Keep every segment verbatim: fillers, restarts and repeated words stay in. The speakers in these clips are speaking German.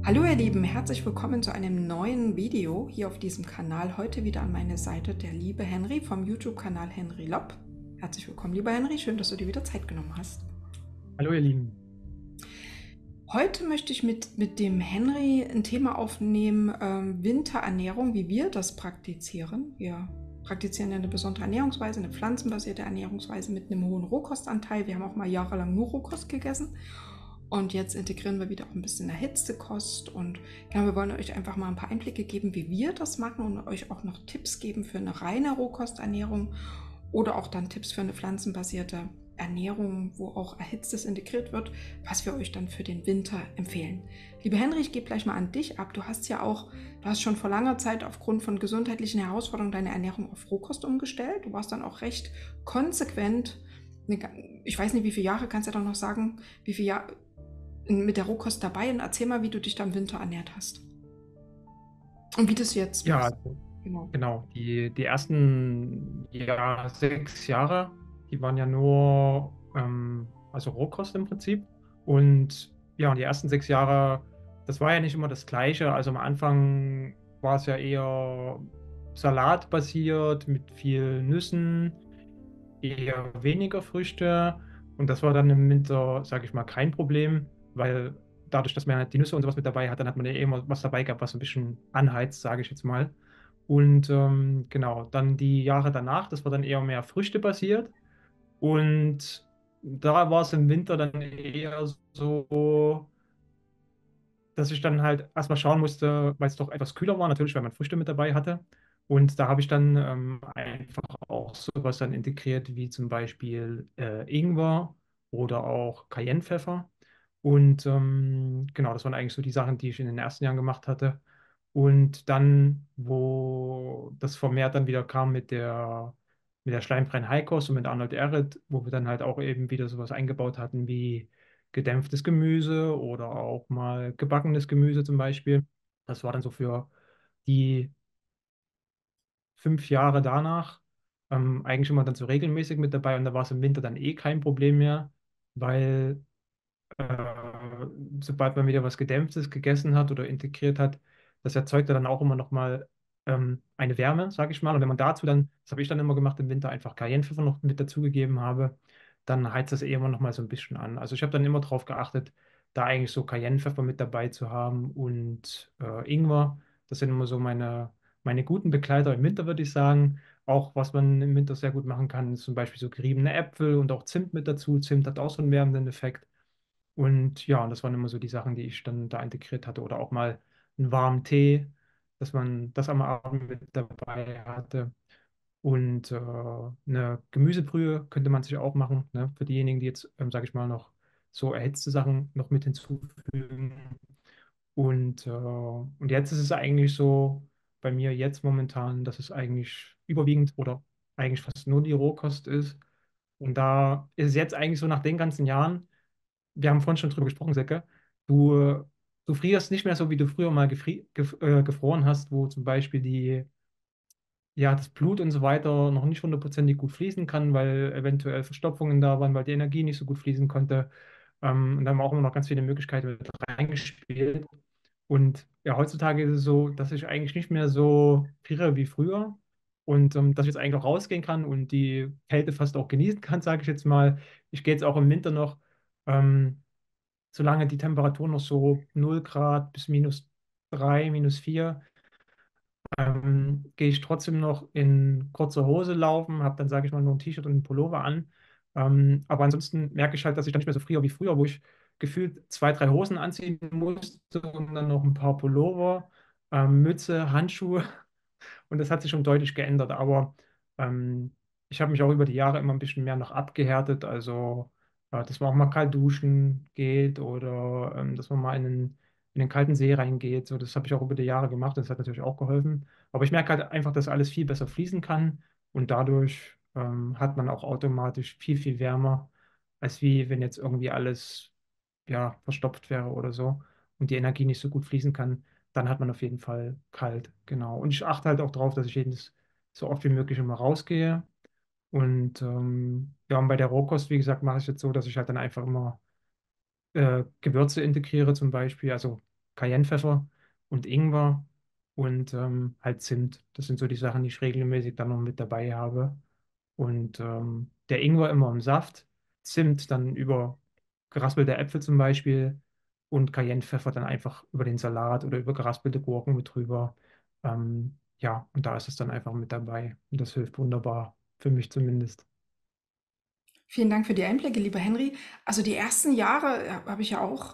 Hallo ihr Lieben, herzlich willkommen zu einem neuen Video hier auf diesem Kanal. Heute wieder an meine Seite der liebe Henry vom YouTube-Kanal Henry Lopp. Herzlich willkommen, lieber Henry, schön, dass du dir wieder Zeit genommen hast. Hallo ihr Lieben. Heute möchte ich mit, mit dem Henry ein Thema aufnehmen, ähm, Winterernährung, wie wir das praktizieren. Wir praktizieren ja eine besondere Ernährungsweise, eine pflanzenbasierte Ernährungsweise mit einem hohen Rohkostanteil. Wir haben auch mal jahrelang nur Rohkost gegessen. Und jetzt integrieren wir wieder auch ein bisschen erhitzte Kost. Und ja, wir wollen euch einfach mal ein paar Einblicke geben, wie wir das machen und euch auch noch Tipps geben für eine reine Rohkosternährung oder auch dann Tipps für eine pflanzenbasierte Ernährung, wo auch Erhitztes integriert wird, was wir euch dann für den Winter empfehlen. Liebe Henry, ich gebe gleich mal an dich ab. Du hast ja auch, du hast schon vor langer Zeit aufgrund von gesundheitlichen Herausforderungen deine Ernährung auf Rohkost umgestellt. Du warst dann auch recht konsequent. Ich weiß nicht, wie viele Jahre, kannst du ja doch noch sagen, wie viele Jahre mit der Rohkost dabei, und erzähl mal, wie du dich da im Winter ernährt hast. Und wie du es jetzt Ja, machst. also, Genau. genau. Die, die ersten ja, sechs Jahre, die waren ja nur ähm, also Rohkost im Prinzip. Und ja, und die ersten sechs Jahre, das war ja nicht immer das Gleiche. Also am Anfang war es ja eher salatbasiert mit viel Nüssen, eher weniger Früchte. Und das war dann im Winter, sage ich mal, kein Problem, weil dadurch, dass man halt die Nüsse und sowas mit dabei hat, dann hat man ja eh immer was dabei gehabt, was so ein bisschen anheizt, sage ich jetzt mal. Und ähm, genau, dann die Jahre danach, das war dann eher mehr Früchte basiert. Und da war es im Winter dann eher so, dass ich dann halt erstmal schauen musste, weil es doch etwas kühler war, natürlich, weil man Früchte mit dabei hatte. Und da habe ich dann ähm, einfach auch sowas dann integriert, wie zum Beispiel äh, Ingwer oder auch Cayennepfeffer. Und ähm, genau, das waren eigentlich so die Sachen, die ich in den ersten Jahren gemacht hatte. Und dann, wo das vermehrt dann wieder kam mit der, mit der schleimfreien Heilkost und mit Arnold Ehret, wo wir dann halt auch eben wieder sowas eingebaut hatten wie gedämpftes Gemüse oder auch mal gebackenes Gemüse zum Beispiel. Das war dann so für die fünf Jahre danach ähm, eigentlich immer dann so regelmäßig mit dabei, und da war es im Winter dann eh kein Problem mehr, weil äh, sobald man wieder was Gedämpftes gegessen hat oder integriert hat, das erzeugt ja dann auch immer noch mal ähm, eine Wärme, sage ich mal. Und wenn man dazu dann, das habe ich dann immer gemacht im Winter, einfach Cayennepfeffer noch mit dazugegeben habe, dann heizt das eh immer noch mal so ein bisschen an. Also ich habe dann immer darauf geachtet, da eigentlich so Cayennepfeffer mit dabei zu haben und äh, Ingwer. Das sind immer so meine, meine guten Begleiter im Winter, würde ich sagen. Auch was man im Winter sehr gut machen kann, ist zum Beispiel so geriebene Äpfel und auch Zimt mit dazu. Zimt hat auch so einen wärmenden Effekt. Und ja, und das waren immer so die Sachen, die ich dann da integriert hatte. Oder auch mal einen warmen Tee, dass man das am Abend mit dabei hatte. Und äh, eine Gemüsebrühe könnte man sich auch machen, ne? Für diejenigen, die jetzt, ähm, sage ich mal, noch so erhitzte Sachen noch mit hinzufügen. Und, äh, und jetzt ist es eigentlich so bei mir jetzt momentan, dass es eigentlich überwiegend oder eigentlich fast nur die Rohkost ist. Und da ist es jetzt eigentlich so nach den ganzen Jahren, wir haben vorhin schon drüber gesprochen, Säcke, du, äh, du frierst nicht mehr so, wie du früher mal gefri gef äh, gefroren hast, wo zum Beispiel die, ja, das Blut und so weiter noch nicht hundertprozentig gut fließen kann, weil eventuell Verstopfungen da waren, weil die Energie nicht so gut fließen konnte. Ähm, und da haben wir auch immer noch ganz viele Möglichkeiten mit reingespielt. Und ja, heutzutage ist es so, dass ich eigentlich nicht mehr so friere wie früher, und ähm, dass ich jetzt eigentlich auch rausgehen kann und die Kälte fast auch genießen kann, sage ich jetzt mal. Ich gehe jetzt auch im Winter noch. Ähm, Solange die Temperatur noch so null Grad bis minus drei, minus vier, ähm, gehe ich trotzdem noch in kurzer Hose laufen, habe dann, sage ich mal, nur ein T-Shirt und einen Pullover an. Ähm, aber ansonsten merke ich halt, dass ich dann nicht mehr so friere wie früher, wo ich gefühlt zwei, drei Hosen anziehen musste und dann noch ein paar Pullover, ähm, Mütze, Handschuhe. Und das hat sich schon deutlich geändert. Aber ähm, ich habe mich auch über die Jahre immer ein bisschen mehr noch abgehärtet. Also, äh, dass man auch mal kalt duschen geht oder ähm, dass man mal in den, in den kalten See reingeht. So, das habe ich auch über die Jahre gemacht. Das hat natürlich auch geholfen. Aber ich merke halt einfach, dass alles viel besser fließen kann. Und dadurch ähm, hat man auch automatisch viel, viel wärmer, als wie wenn jetzt irgendwie alles ja, verstopft wäre oder so und die Energie nicht so gut fließen kann. Dann hat man auf jeden Fall kalt, genau. Und ich achte halt auch darauf, dass ich jedes so oft wie möglich immer rausgehe. Und ähm, ja, und bei der Rohkost, wie gesagt, mache ich jetzt so, dass ich halt dann einfach immer äh, Gewürze integriere, zum Beispiel, also Cayennepfeffer und Ingwer und ähm, halt Zimt. Das sind so die Sachen, die ich regelmäßig dann noch mit dabei habe. Und ähm, der Ingwer immer im Saft, Zimt dann über geraspelte Äpfel zum Beispiel und Cayennepfeffer dann einfach über den Salat oder über geraspelte Gurken mit drüber. Ähm, ja, und da ist es dann einfach mit dabei. Und das hilft wunderbar, für mich zumindest. Vielen Dank für die Einblicke, lieber Henry. Also die ersten Jahre äh, habe ich ja auch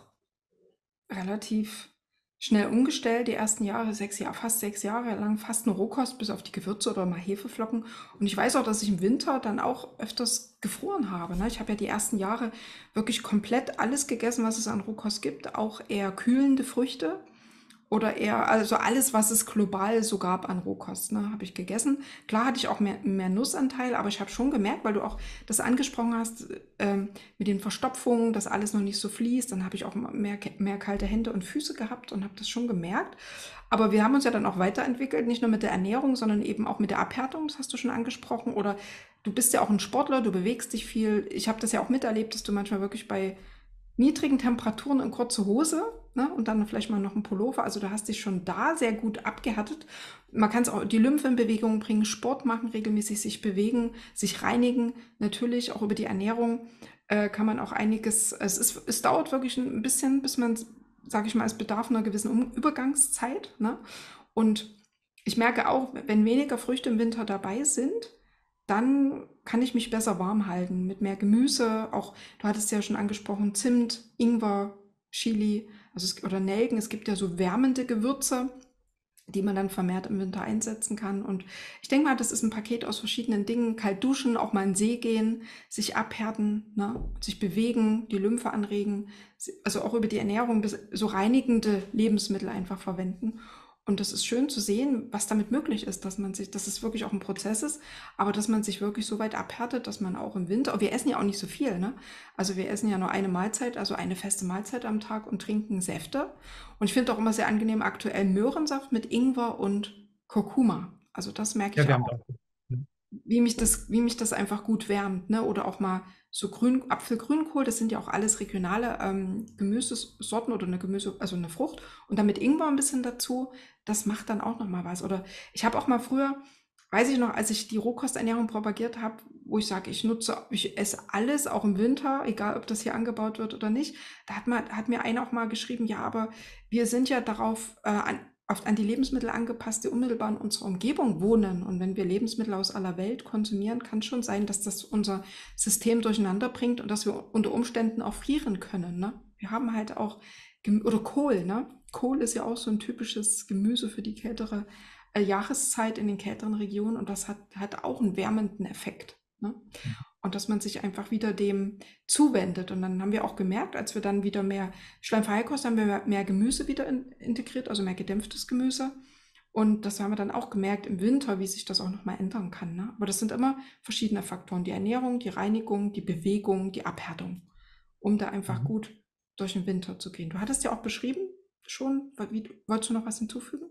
relativ schnell umgestellt. Die ersten Jahre, sechs Jahre, fast sechs Jahre lang fast nur Rohkost, bis auf die Gewürze oder mal Hefeflocken. Und ich weiß auch, dass ich im Winter dann auch öfters gefroren habe. Ne? Ich habe ja die ersten Jahre wirklich komplett alles gegessen, was es an Rohkost gibt, auch eher kühlende Früchte. Oder eher, also alles, was es global so gab an Rohkost, ne, habe ich gegessen. Klar hatte ich auch mehr, mehr Nussanteil, aber ich habe schon gemerkt, weil du auch das angesprochen hast, ähm, mit den Verstopfungen, dass alles noch nicht so fließt, dann habe ich auch mehr, mehr kalte Hände und Füße gehabt und habe das schon gemerkt. Aber wir haben uns ja dann auch weiterentwickelt, nicht nur mit der Ernährung, sondern eben auch mit der Abhärtung, das hast du schon angesprochen. Oder du bist ja auch ein Sportler, du bewegst dich viel. Ich habe das ja auch miterlebt, dass du manchmal wirklich bei niedrigen Temperaturen in kurze Hose, ne, und dann vielleicht mal noch ein Pullover. Also du hast dich schon da sehr gut abgehärtet. Man kann es auch die Lymphe in Bewegung bringen, Sport machen, regelmäßig sich bewegen, sich reinigen. Natürlich auch über die Ernährung äh, kann man auch einiges. Es, ist, es dauert wirklich ein bisschen, bis man, sage ich mal, es bedarf einer gewissen um Übergangszeit. Ne? Und ich merke auch, wenn weniger Früchte im Winter dabei sind, dann kann ich mich besser warm halten mit mehr Gemüse. Auch, du hattest ja schon angesprochen, Zimt, Ingwer, Chili, also es, oder Nelken. Es gibt ja so wärmende Gewürze, die man dann vermehrt im Winter einsetzen kann. Und ich denke mal, das ist ein Paket aus verschiedenen Dingen. Kalt duschen, auch mal in den See gehen, sich abhärten, ne? Sich bewegen, die Lymphe anregen. Also auch über die Ernährung so reinigende Lebensmittel einfach verwenden. Und das ist schön zu sehen, was damit möglich ist, dass man sich, dass es wirklich auch ein Prozess ist, aber dass man sich wirklich so weit abhärtet, dass man auch im Winter, und wir essen ja auch nicht so viel, ne? Also wir essen ja nur eine Mahlzeit, also eine feste Mahlzeit am Tag und trinken Säfte. Und ich finde auch immer sehr angenehm aktuell Möhrensaft mit Ingwer und Kurkuma. Also das merke Ja, ich wir haben auch, da auch. wie mich das, wie mich das einfach gut wärmt, ne? Oder auch mal so Grün, Apfelgrünkohl, das sind ja auch alles regionale ähm, Gemüsesorten oder eine Gemüse, also eine Frucht. Und dann mit Ingwer ein bisschen dazu, das macht dann auch noch mal was. Oder ich habe auch mal früher, weiß ich noch, als ich die Rohkosternährung propagiert habe, wo ich sage, ich nutze, ich esse alles, auch im Winter, egal ob das hier angebaut wird oder nicht. Da hat, man, hat mir einer auch mal geschrieben, ja, aber wir sind ja darauf äh, an, oft an die Lebensmittel angepasst, die unmittelbar in unserer Umgebung wohnen. Und wenn wir Lebensmittel aus aller Welt konsumieren, kann es schon sein, dass das unser System durcheinander bringt und dass wir unter Umständen auch frieren können. Ne? Wir haben halt auch, oder Kohl, ne? Kohl ist ja auch so ein typisches Gemüse für die kältere äh, Jahreszeit in den kälteren Regionen und das hat, hat auch einen wärmenden Effekt. Ne? Und dass man sich einfach wieder dem zuwendet. Und dann haben wir auch gemerkt, als wir dann wieder mehr Schleimfreikost haben, wir mehr, mehr Gemüse wieder in, integriert, also mehr gedämpftes Gemüse. Und das haben wir dann auch gemerkt im Winter, wie sich das auch nochmal ändern kann. Ne? Aber das sind immer verschiedene Faktoren. Die Ernährung, die Reinigung, die Bewegung, die Abhärtung, um da einfach Mhm. gut durch den Winter zu gehen. Du hattest ja auch beschrieben schon, wie, wolltest du noch was hinzufügen?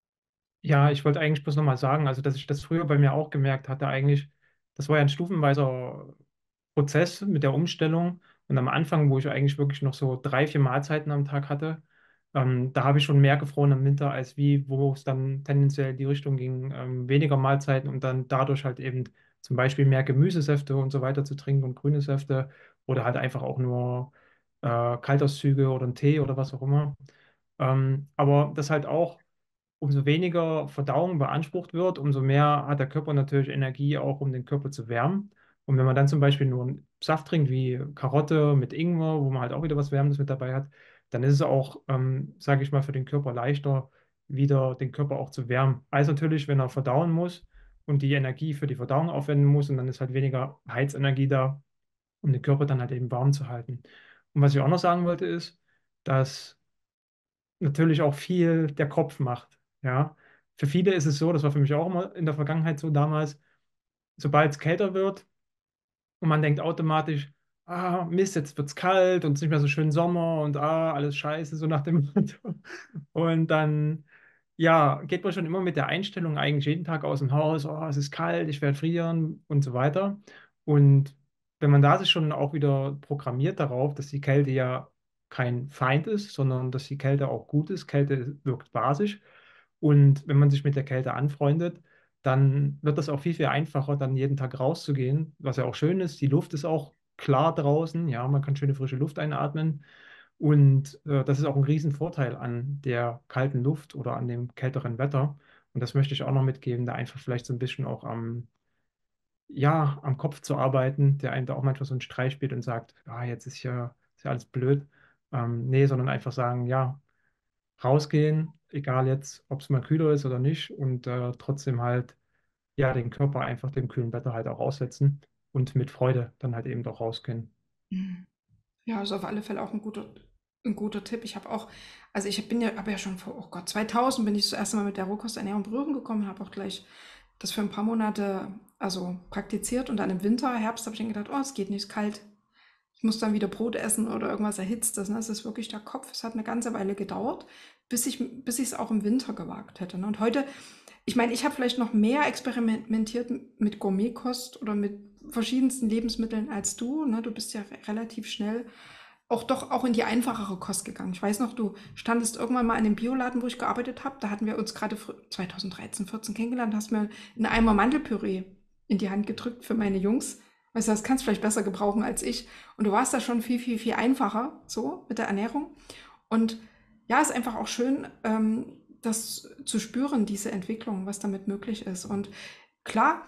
Ja, ich wollte eigentlich bloß nochmal sagen, also dass ich das früher bei mir auch gemerkt hatte, eigentlich, das war ja ein stufenweiser Prozess mit der Umstellung. Und am Anfang, wo ich eigentlich wirklich noch so drei, vier Mahlzeiten am Tag hatte, ähm, da habe ich schon mehr gefroren im Winter, als wie, wo es dann tendenziell in die Richtung ging, ähm, weniger Mahlzeiten und dann dadurch halt eben zum Beispiel mehr Gemüsesäfte und so weiter zu trinken und grüne Säfte oder halt einfach auch nur äh, Kaltauszüge oder einen Tee oder was auch immer. Ähm, aber das halt auch, umso weniger Verdauung beansprucht wird, umso mehr hat der Körper natürlich Energie auch, um den Körper zu wärmen. Und wenn man dann zum Beispiel nur einen Saft trinkt, wie Karotte mit Ingwer, wo man halt auch wieder was Wärmendes mit dabei hat, dann ist es auch, ähm, sage ich mal, für den Körper leichter, wieder den Körper auch zu wärmen. Als natürlich, wenn er verdauen muss und die Energie für die Verdauung aufwenden muss und dann ist halt weniger Heizenergie da, um den Körper dann halt eben warm zu halten. Und was ich auch noch sagen wollte ist, dass natürlich auch viel der Kopf macht. Ja. Für viele ist es so, das war für mich auch immer in der Vergangenheit so damals, sobald es kälter wird und man denkt automatisch, ah, Mist, jetzt wird's kalt und es ist nicht mehr so schön Sommer und ah, alles scheiße, so nach dem Motto. Und dann, ja, geht man schon immer mit der Einstellung eigentlich jeden Tag aus dem Haus, oh, es ist kalt, ich werde frieren und so weiter. Und wenn man da sich schon auch wieder programmiert darauf, dass die Kälte ja kein Feind ist, sondern dass die Kälte auch gut ist. Kälte wirkt basisch. Und wenn man sich mit der Kälte anfreundet, dann wird das auch viel, viel einfacher, dann jeden Tag rauszugehen, was ja auch schön ist. Die Luft ist auch klar draußen, ja, man kann schöne frische Luft einatmen. Und äh, das ist auch ein Riesenvorteil an der kalten Luft oder an dem kälteren Wetter. Und das möchte ich auch noch mitgeben, da einfach vielleicht so ein bisschen auch am, ja, am Kopf zu arbeiten, der einem da auch manchmal so einen Streich spielt und sagt, ah, jetzt ist ja, ist ja alles blöd. Ähm, nee, sondern einfach sagen, ja, rausgehen, egal jetzt, ob es mal kühler ist oder nicht, und äh, trotzdem halt, ja, den Körper einfach dem kühlen Wetter halt auch aussetzen und mit Freude dann halt eben doch rausgehen. Mhm. Ja, ist auf alle Fälle auch ein guter, ein guter Tipp. Ich habe auch, also ich bin ja, habe ja schon vor, oh Gott, zweitausend bin ich das erste Mal mit der Rohkosternährung in Berührung gekommen, habe auch gleich das für ein paar Monate also praktiziert und dann im Winter, Herbst habe ich dann gedacht, oh, es geht nicht, es ist kalt. Ich muss dann wieder Brot essen oder irgendwas Erhitztes. Ne? Es ist wirklich der Kopf. Es hat eine ganze Weile gedauert, bis ich bis ich es auch im Winter gewagt hätte. Ne? Und heute, ich meine, ich habe vielleicht noch mehr experimentiert mit Gourmetkost oder mit verschiedensten Lebensmitteln als du. Ne? Du bist ja re- relativ schnell auch doch auch in die einfachere Kost gegangen. Ich weiß noch, du standest irgendwann mal in dem Bioladen, wo ich gearbeitet habe. Da hatten wir uns gerade fr- zweitausenddreizehn, vierzehn kennengelernt, hast mir einen Eimer Mandelpüree in die Hand gedrückt für meine Jungs. Weißt du, das kannst du vielleicht besser gebrauchen als ich. Und du warst da schon viel, viel, viel einfacher so mit der Ernährung. Und ja, ist einfach auch schön, ähm, das zu spüren, diese Entwicklung, was damit möglich ist. Und klar,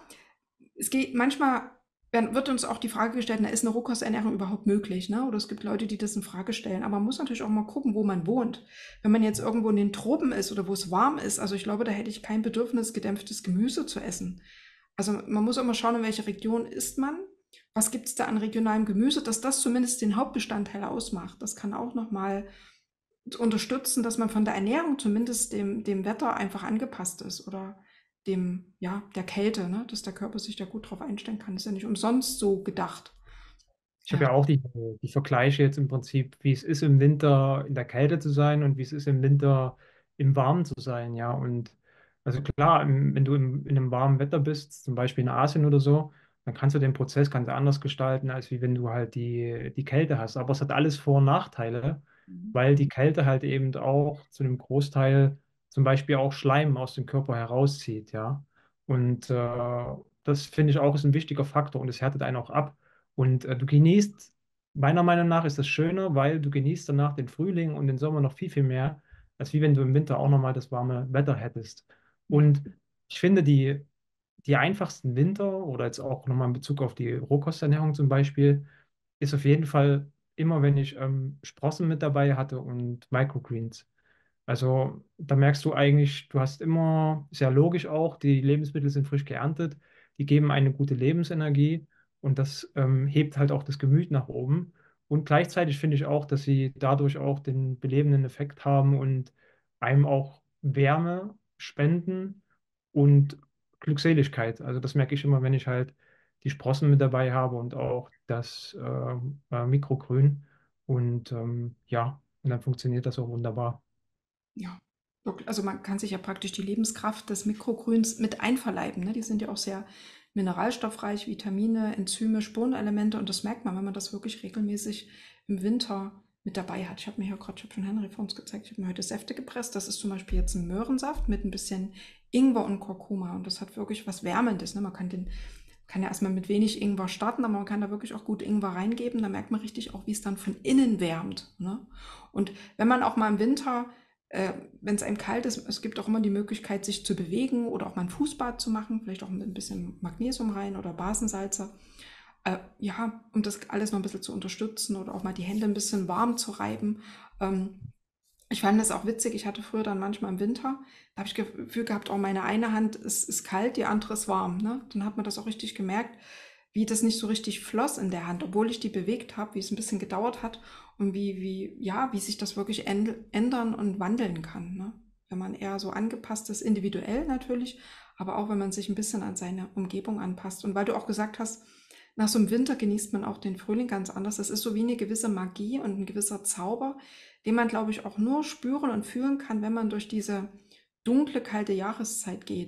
es geht manchmal werden, wird uns auch die Frage gestellt, na, ist eine Rohkosternährung überhaupt möglich? Ne? Oder es gibt Leute, die das in Frage stellen. Aber man muss natürlich auch mal gucken, wo man wohnt. Wenn man jetzt irgendwo in den Tropen ist oder wo es warm ist, also ich glaube, da hätte ich kein Bedürfnis, gedämpftes Gemüse zu essen. Also man muss immer schauen, in welcher Region ist man. Was gibt es da an regionalem Gemüse, dass das zumindest den Hauptbestandteil ausmacht. Das kann auch nochmal unterstützen, dass man von der Ernährung zumindest dem, dem Wetter einfach angepasst ist oder dem, ja, der Kälte, ne? Dass der Körper sich da gut drauf einstellen kann. Ist ja nicht umsonst so gedacht. Ich habe Ja. ja auch die, die Vergleiche jetzt im Prinzip, wie es ist, im Winter in der Kälte zu sein und wie es ist, im Winter im Warmen zu sein, ja. Und also klar, im- wenn du im, in einem warmen Wetter bist, zum Beispiel in Asien oder so, dann kannst du den Prozess ganz anders gestalten, als wie wenn du halt die, die Kälte hast. Aber es hat alles Vor- und Nachteile, Mhm. weil die Kälte halt eben auch zu einem Großteil zum Beispiel auch Schleim aus dem Körper herauszieht, ja. Und äh, das finde ich auch ist ein wichtiger Faktor und es härtet einen auch ab. Und äh, du genießt, meiner Meinung nach ist das schöner, weil du genießt danach den Frühling und den Sommer noch viel, viel mehr, als wie wenn du im Winter auch nochmal das warme Wetter hättest. Und ich finde, die, die einfachsten Winter oder jetzt auch nochmal in Bezug auf die Rohkosternährung zum Beispiel, ist auf jeden Fall immer, wenn ich ähm, Sprossen mit dabei hatte und Microgreens. Also da merkst du eigentlich, du hast immer, sehr logisch auch, die Lebensmittel sind frisch geerntet, die geben eine gute Lebensenergie und das ähm, hebt halt auch das Gemüt nach oben. Und gleichzeitig finde ich auch, dass sie dadurch auch den belebenden Effekt haben und einem auch Wärme spenden und Glückseligkeit. Also das merke ich immer, wenn ich halt die Sprossen mit dabei habe und auch das ähm, äh, Mikrogrün. Und ähm, ja, und dann funktioniert das auch wunderbar. Ja, wirklich. Also man kann sich ja praktisch die Lebenskraft des Mikrogrüns mit einverleiben. Ne? Die sind ja auch sehr mineralstoffreich, Vitamine, Enzyme, Spurenelemente und das merkt man, wenn man das wirklich regelmäßig im Winter mit dabei hat. Ich habe mir hier gerade, ich habe schon Henry vor uns gezeigt, ich habe mir heute Säfte gepresst. Das ist zum Beispiel jetzt ein Möhrensaft mit ein bisschen Ingwer und Kurkuma und das hat wirklich was Wärmendes. Ne? Man kann den kann ja erstmal mit wenig Ingwer starten, aber man kann da wirklich auch gut Ingwer reingeben. Da merkt man richtig auch, wie es dann von innen wärmt. Ne? Und wenn man auch mal im Winter äh, wenn es einem kalt ist, es gibt auch immer die Möglichkeit, sich zu bewegen oder auch mal ein Fußbad zu machen, vielleicht auch mit ein bisschen Magnesium rein oder Basensalze. Äh, ja, um das alles noch ein bisschen zu unterstützen oder auch mal die Hände ein bisschen warm zu reiben. Ähm, ich fand das auch witzig. Ich hatte früher dann manchmal im Winter, da habe ich das Gefühl gehabt, oh, meine eine Hand ist, ist kalt, die andere ist warm. Ne? Dann hat man das auch richtig gemerkt, wie das nicht so richtig floss in der Hand, obwohl ich die bewegt habe, wie es ein bisschen gedauert hat und wie, wie, ja, wie sich das wirklich ändern und wandeln kann. Ne? Wenn man eher so angepasst ist, individuell natürlich, aber auch wenn man sich ein bisschen an seine Umgebung anpasst. Und weil du auch gesagt hast, nach so einem Winter genießt man auch den Frühling ganz anders. Das ist so wie eine gewisse Magie und ein gewisser Zauber, den man, glaube ich, auch nur spüren und fühlen kann, wenn man durch diese dunkle, kalte Jahreszeit geht.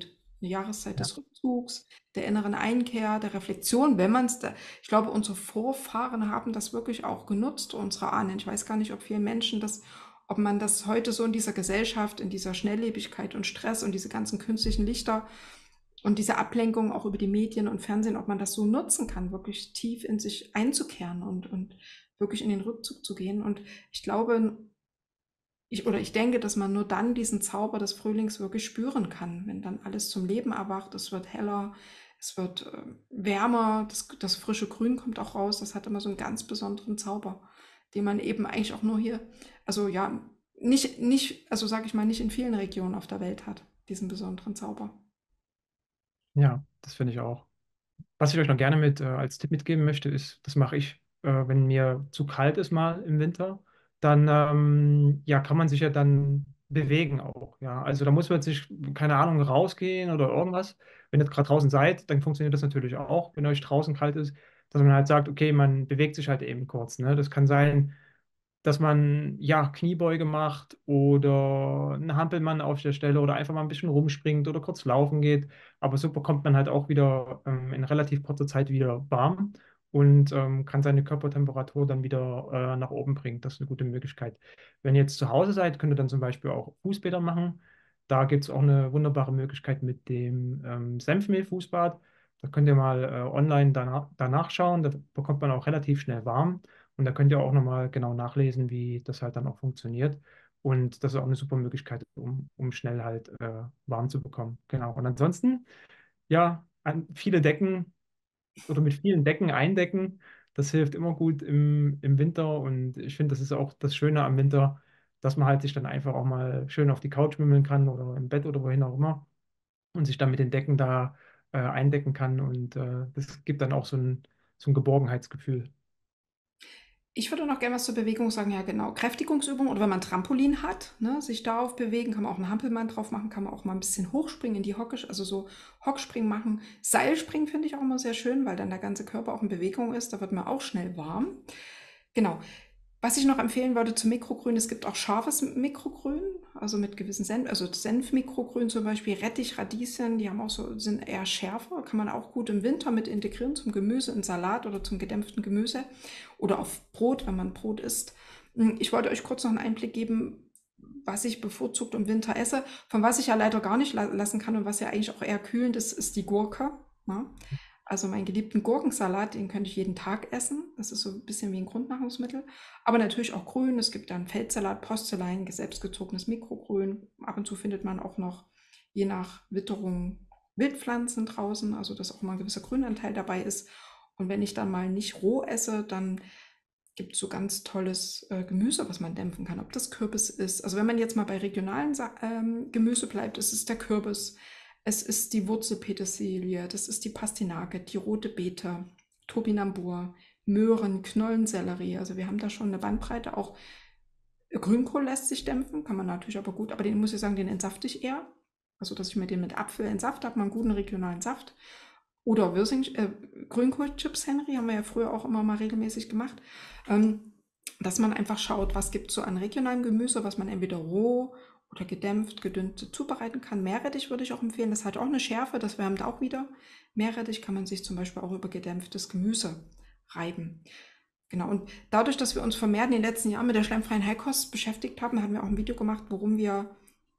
eine Jahreszeit Ja. des Rückzugs, der inneren Einkehr, der Reflexion, wenn man es da, ich glaube, unsere Vorfahren haben das wirklich auch genutzt, unsere Ahnen. Ich weiß gar nicht, ob viele Menschen das, ob man das heute so in dieser Gesellschaft, in dieser Schnelllebigkeit und Stress und diese ganzen künstlichen Lichter und diese Ablenkung auch über die Medien und Fernsehen, ob man das so nutzen kann, wirklich tief in sich einzukehren und, und wirklich in den Rückzug zu gehen. Und ich glaube, ich, oder ich denke, dass man nur dann diesen Zauber des Frühlings wirklich spüren kann, wenn dann alles zum Leben erwacht, es wird heller, es wird äh, wärmer, das, das frische Grün kommt auch raus, das hat immer so einen ganz besonderen Zauber, den man eben eigentlich auch nur hier, also ja, nicht, nicht, also sage ich mal, nicht in vielen Regionen auf der Welt hat, diesen besonderen Zauber. Ja, das finde ich auch. Was ich euch noch gerne mit äh, als Tipp mitgeben möchte, ist, das mache ich, äh, wenn mir zu kalt ist mal im Winter, dann ähm, ja, kann man sich ja dann bewegen auch. Ja, also da muss man sich, keine Ahnung, rausgehen oder irgendwas. Wenn ihr jetzt gerade draußen seid, dann funktioniert das natürlich auch, wenn euch draußen kalt ist, dass man halt sagt, okay, man bewegt sich halt eben kurz. Ne? Das kann sein, dass man ja Kniebeuge macht oder einen Hampelmann auf der Stelle oder einfach mal ein bisschen rumspringt oder kurz laufen geht. Aber so bekommt man halt auch wieder ähm, in relativ kurzer Zeit wieder warm und ähm, kann seine Körpertemperatur dann wieder äh, nach oben bringen. Das ist eine gute Möglichkeit. Wenn ihr jetzt zu Hause seid, könnt ihr dann zum Beispiel auch Fußbäder machen. Da gibt es auch eine wunderbare Möglichkeit mit dem ähm, Senfmehl-Fußbad. Da könnt ihr mal äh, online danach, danach schauen. Da bekommt man auch relativ schnell warm. Und da könnt ihr auch nochmal genau nachlesen, wie das halt dann auch funktioniert. Und das ist auch eine super Möglichkeit, um, um schnell halt äh, warm zu bekommen. Genau. Und ansonsten, ja, an viele Decken oder mit vielen Decken eindecken, das hilft immer gut im, im Winter. Und ich finde, das ist auch das Schöne am Winter, dass man halt sich dann einfach auch mal schön auf die Couch mümmeln kann oder im Bett oder wohin auch immer und sich dann mit den Decken da äh, eindecken kann. Und äh, das gibt dann auch so ein, so ein Geborgenheitsgefühl. Ich würde noch gerne was zur Bewegung sagen. Ja, genau. Kräftigungsübung oder wenn man Trampolin hat, ne, sich darauf bewegen, kann man auch einen Hampelmann drauf machen, kann man auch mal ein bisschen hochspringen in die Hocke, also so Hockspringen machen. Seilspringen finde ich auch immer sehr schön, weil dann der ganze Körper auch in Bewegung ist. Da wird man auch schnell warm. Genau. Was ich noch empfehlen würde zum Mikrogrün, es gibt auch scharfes Mikrogrün, also mit gewissen Senf, also Senfmikrogrün zum Beispiel, Rettich, Radieschen, die haben auch so, sind eher schärfer, kann man auch gut im Winter mit integrieren zum Gemüse, in Salat oder zum gedämpften Gemüse oder auf Brot, wenn man Brot isst. Ich wollte euch kurz noch einen Einblick geben, was ich bevorzugt im Winter esse. Von was ich ja leider gar nicht la lassen kann und was ja eigentlich auch eher kühlend ist, ist die Gurke. Ne? Also meinen geliebten Gurkensalat, den könnte ich jeden Tag essen. Das ist so ein bisschen wie ein Grundnahrungsmittel. Aber natürlich auch grün. Es gibt dann Feldsalat, Postelein, selbstgezogenes Mikrogrün. Ab und zu findet man auch noch, je nach Witterung, Wildpflanzen draußen. Also dass auch mal ein gewisser Grünanteil dabei ist. Und wenn ich dann mal nicht roh esse, dann gibt es so ganz tolles äh, Gemüse, was man dämpfen kann. Ob das Kürbis ist. Also wenn man jetzt mal bei regionalen Sa ähm, Gemüse bleibt, ist es der Kürbis. Es ist die Wurzelpetersilie, das ist die Pastinake, die rote Beete, Topinambur, Möhren, Knollensellerie. Also wir haben da schon eine Bandbreite. Auch Grünkohl lässt sich dämpfen, kann man natürlich aber gut, aber den muss ich sagen, den entsafte ich eher. Also dass ich mir den mit Apfel entsafte, hat man einen guten regionalen Saft. Oder Wirsing, äh, Grünkohlchips, Henry, haben wir ja früher auch immer mal regelmäßig gemacht. Ähm, dass man einfach schaut, was gibt es so an regionalem Gemüse, was man entweder roh oder gedämpft, gedünnt zubereiten kann. Meerrettich würde ich auch empfehlen, das hat auch eine Schärfe, das wärmt auch wieder. Meerrettich kann man sich zum Beispiel auch über gedämpftes Gemüse reiben. Genau, und dadurch, dass wir uns vermehrt in den letzten Jahren mit der schleimfreien Heilkost beschäftigt haben, haben wir auch ein Video gemacht, warum wir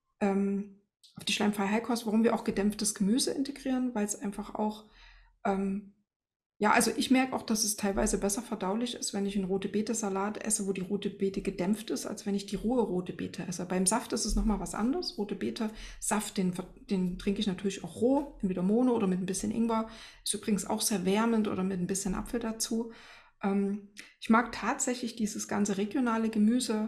ähm, auf die schleimfreie Heilkost, warum wir auch gedämpftes Gemüse integrieren, weil es einfach auch ähm, ja, also ich merke auch, dass es teilweise besser verdaulich ist, wenn ich einen rote Beete-Salat esse, wo die rote Beete gedämpft ist, als wenn ich die rohe rote Beete esse. Beim Saft ist es nochmal was anderes. Rote Beete-Saft, den, den trinke ich natürlich auch roh, entweder Mono oder mit ein bisschen Ingwer. Ist übrigens auch sehr wärmend oder mit ein bisschen Apfel dazu. Ähm, ich mag tatsächlich dieses ganze regionale Gemüse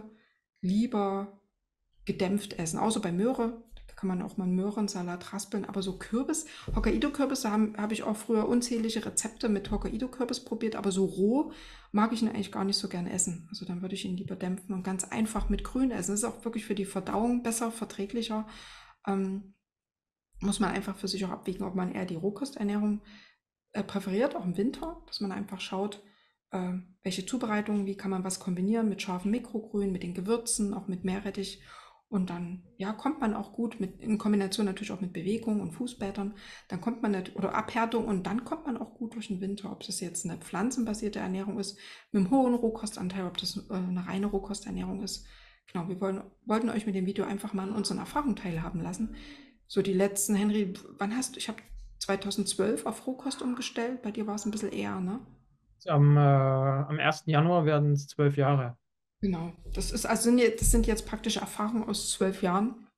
lieber gedämpft essen, außer bei Möhre. Da kann man auch mal einen Möhrensalat raspeln, aber so Kürbis, Hokkaido-Kürbisse habe hab ich auch früher unzählige Rezepte mit Hokkaido-Kürbis probiert, aber so roh mag ich ihn eigentlich gar nicht so gern essen. Also dann würde ich ihn lieber dämpfen und ganz einfach mit Grün essen. Das ist auch wirklich für die Verdauung besser, verträglicher. Ähm, muss man einfach für sich auch abwägen, ob man eher die Rohkosternährung äh, präferiert, auch im Winter, dass man einfach schaut, äh, welche Zubereitungen, wie kann man was kombinieren mit scharfem Mikrogrün, mit den Gewürzen, auch mit Meerrettich Und dann, ja, kommt man auch gut mit, in Kombination natürlich auch mit Bewegung und Fußbädern, dann kommt man nicht, oder Abhärtung, und dann kommt man auch gut durch den Winter, ob das jetzt eine pflanzenbasierte Ernährung ist, mit einem hohen Rohkostanteil, ob das äh, eine reine Rohkosternährung ist. Genau, wir wollen, wollten euch mit dem Video einfach mal an unseren Erfahrungen teilhaben lassen. So die letzten, Henry, wann hast du, ich habe zweitausendzwölf auf Rohkost umgestellt, bei dir war es ein bisschen eher, ne? Am, äh, am ersten Januar werden es zwölf Jahre. Genau, das ist also sind jetzt, das sind jetzt praktische Erfahrungen aus zwölf Jahren,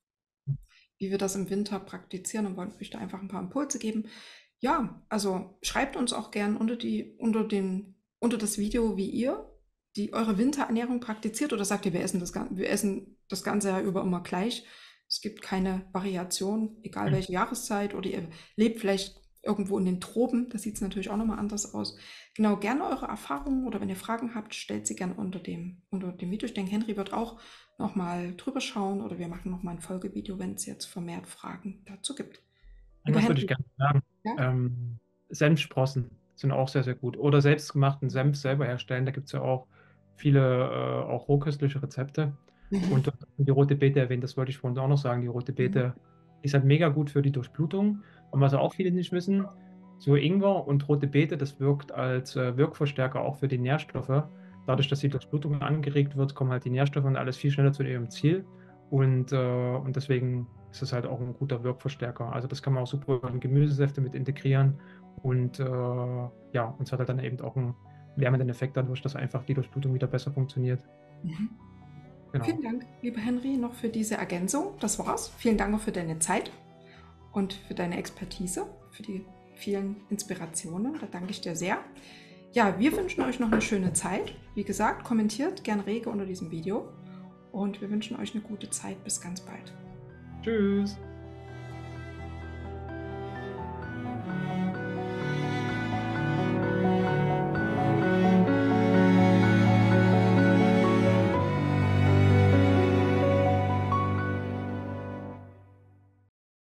wie wir das im Winter praktizieren, und wollen euch da einfach ein paar Impulse geben. Ja, also schreibt uns auch gern unter die, unter den, unter das Video, wie ihr die eure Winterernährung praktiziert, oder sagt ihr, wir essen das, Gan- wir essen das ganze Jahr über immer gleich. Es gibt keine Variation, egal welche Jahreszeit, oder ihr lebt vielleicht irgendwo in den Tropen, da sieht es natürlich auch nochmal anders aus. Genau, gerne eure Erfahrungen, oder wenn ihr Fragen habt, stellt sie gerne unter dem, unter dem Video. Ich denke, Henry wird auch nochmal drüber schauen, oder wir machen nochmal ein Folgevideo, wenn es jetzt vermehrt Fragen dazu gibt. Lieber Was würde ich Henry, gerne sagen? ja? Ähm, Senfsprossen sind auch sehr, sehr gut. Oder selbstgemachten Senf selber herstellen. Da gibt es ja auch viele, äh, auch rohköstliche Rezepte. Mhm. Und du hast die rote Beete erwähnt, das wollte ich vorhin auch noch sagen. Die rote Mhm. Beete ist halt mega gut für die Durchblutung. Und was auch viele nicht wissen, so Ingwer und rote Beete, das wirkt als äh, Wirkverstärker auch für die Nährstoffe. Dadurch, dass die Durchblutung angeregt wird, kommen halt die Nährstoffe und alles viel schneller zu ihrem Ziel. Und, äh, und deswegen ist es halt auch ein guter Wirkverstärker. Also das kann man auch super in Gemüsesäfte mit integrieren. Und äh, ja, und es hat halt dann eben auch einen wärmenden Effekt dadurch, dass einfach die Durchblutung wieder besser funktioniert. Mhm. Genau. Vielen Dank, lieber Henry, noch für diese Ergänzung. Das war's. Vielen Dank auch für deine Zeit und für deine Expertise, für die vielen Inspirationen. Da danke ich dir sehr. Ja, wir wünschen euch noch eine schöne Zeit. Wie gesagt, kommentiert gern rege unter diesem Video, und wir wünschen euch eine gute Zeit. Bis ganz bald. Tschüss.